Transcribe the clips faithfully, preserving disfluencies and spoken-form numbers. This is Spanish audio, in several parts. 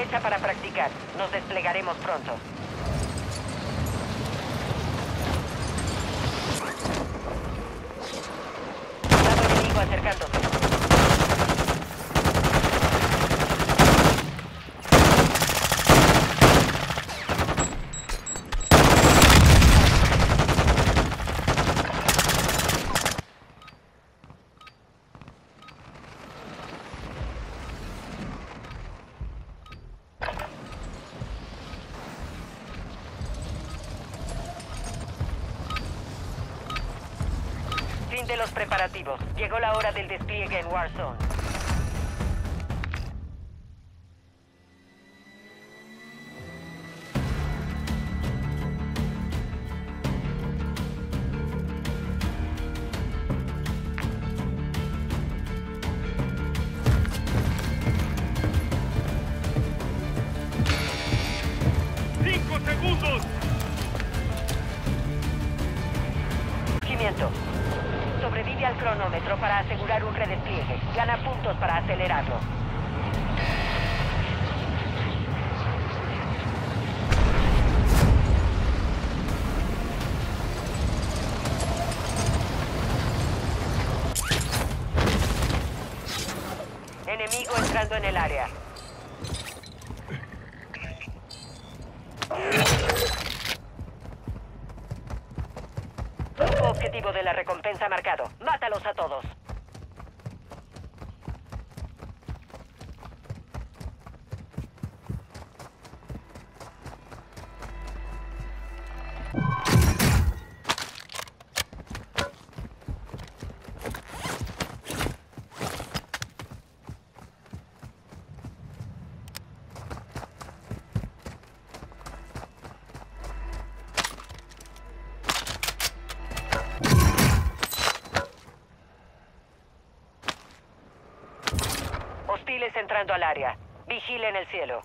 Aprovecha para practicar. Nos desplegaremos pronto. Soldado enemigo acercándose. Fin de los preparativos. Llegó la hora del despliegue en Warzone. ¡Cinco segundos! Seguimiento. Sobrevive al cronómetro para asegurar un redespliegue. Gana puntos para acelerarlo. Enemigo entrando en el área. Grupo objetivo de la recompensa marcado. Mátalos a todos. Hostiles entrando al área. Vigilen el cielo.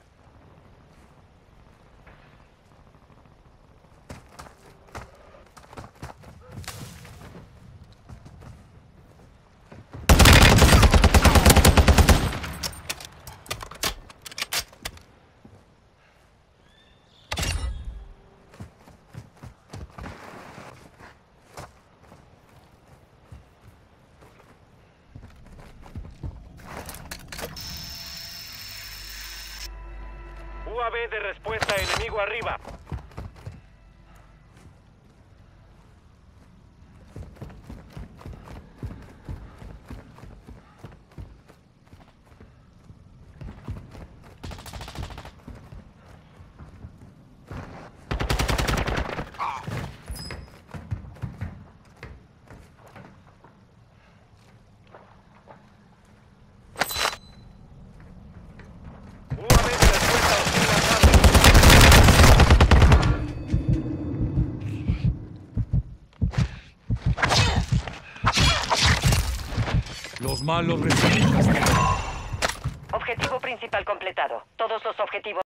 U A V de respuesta, enemigo arriba. U A V de respuesta, hostil lanzado. Los malos reciben castigo. Objetivo principal completado. Todos los objetivos